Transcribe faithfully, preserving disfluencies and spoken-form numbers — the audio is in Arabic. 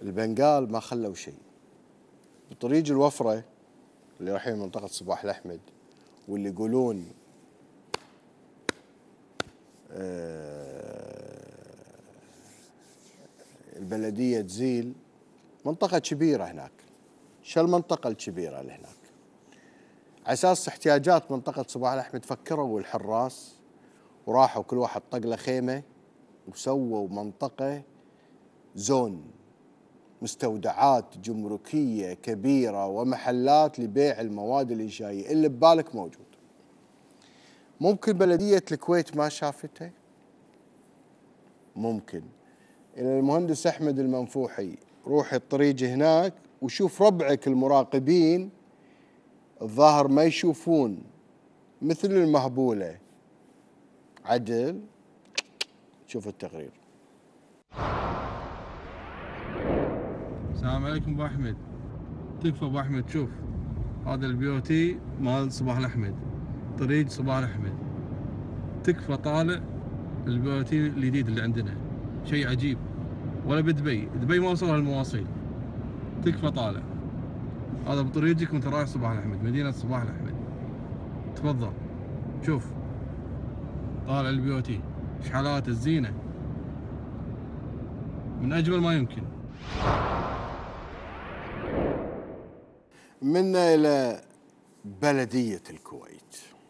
البنغال ما خلوا شيء. بطريق الوفرة اللي رايحين منطقة صباح الأحمد واللي يقولون البلدية تزيل، منطقة كبيرة هناك. شو المنطقة الكبيرة اللي هناك؟ على أساس احتياجات منطقة صباح الأحمد فكروا الحراس وراحوا كل واحد طق له خيمة وسووا منطقة زون، مستودعات جمركية كبيرة ومحلات لبيع المواد الإنشائية اللي ببالك موجود. ممكن بلدية الكويت ما شافتها؟ ممكن. إلى المهندس أحمد المنفوحي روح الطريق هناك وشوف ربعك المراقبين الظاهر ما يشوفون مثل المهبولة. عدل شوف التقرير. السلام عليكم ابو احمد. تكفى ابو احمد، شوف هذا البي او تي مال صباح الاحمد، طريق صباح الاحمد. تكفى طالع البي او تي الجديد اللي عندنا، شيء عجيب. ولا بدبي، دبي ما وصلها المواصيل. تكفى طالع هذا بطريقك وانت رايح صباح الاحمد، مدينه صباح الاحمد. تفضل شوف طالع البي او تي، شحالات الزينه من اجمل ما يمكن. منا إلى بلدية الكويت.